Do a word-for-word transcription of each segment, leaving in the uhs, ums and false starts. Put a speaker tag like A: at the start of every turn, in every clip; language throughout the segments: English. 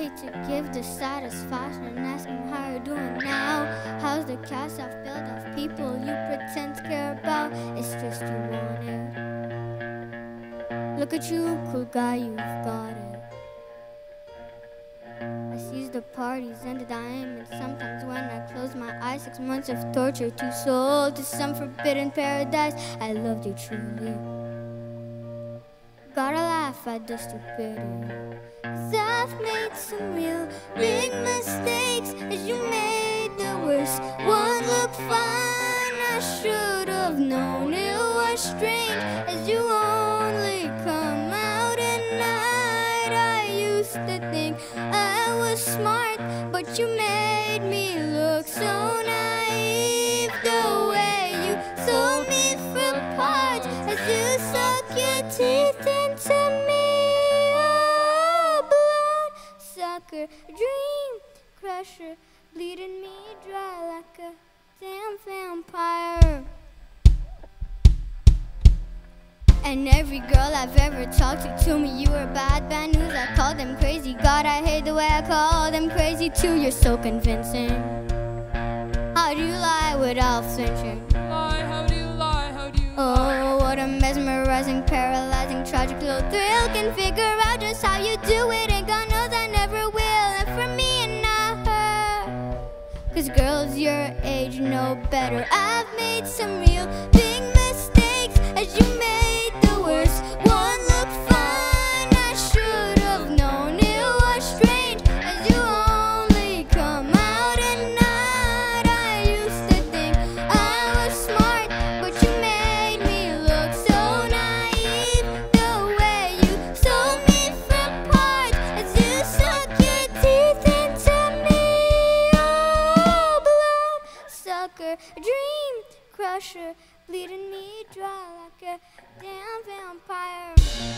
A: me to give the satisfaction and asking how you're doing now. How's the cast off built of people you pretend to care about? It's just you want it. Look at you, cool guy, you've got it. I seize the parties and the diamonds. Sometimes when I close my eyes, six months of torture, two souls to some forbidden paradise. I loved you truly. Gotta laugh at the stupidity, 'cause I've made some real big mistakes, as you made the worst one look fine. I should have known it was strange, as you only come out at night. I used to think I was smart, but you made me look so naive. The way you sold me for parts, as you suck your teeth into me. Oh, blood sucker, dream crusher, bleeding me dry like a damn vampire. And every girl I've ever talked to told me you were bad, bad news. I called them crazy. God, I hate the way I call them crazy too. You're so convincing. How do you lie without flinching?
B: Lie, how do you lie, how do you
A: Oh,
B: lie?
A: what a mesmerizing, paralyzing, tragic little thrill. Can figure out just how you do it, and God knows I never will. And for me and not her, 'cause girls your age know better. I've made some real big mistakes, as you made the worst one look fine. I should have known it was strange, as you only come out at night. I used to think I was smart, but you made me look so naive. The way you sold me for parts, as you suck your teeth into me. Oh, blood sucker, dream crusher, bleeding me dry like a damn vampire.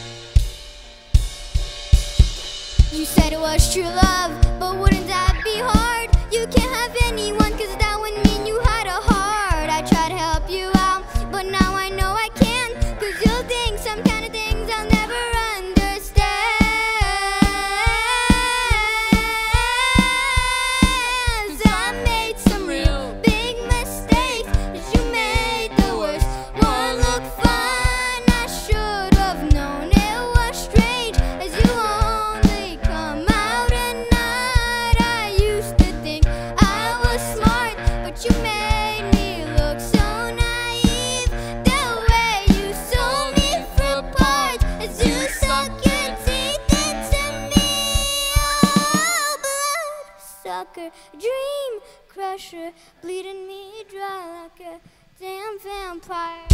A: You said it was true love, but wouldn't that be hard? You can't have anyone, 'cause that would mean you had a heart. I tried to help you out, but now I know I can't, 'cause you'll think some kind of things I'll never understand. 'Cause I made some real big mistakes, as you made the worst one look fine. I should have known it was strange, as you only come out at night. I used to think I was smart, but you made me look so naive. The way you sold me for parts, as you suck your teeth into me. Oh, blood sucker, dream crusher, bleeding me dry like a damn vampire.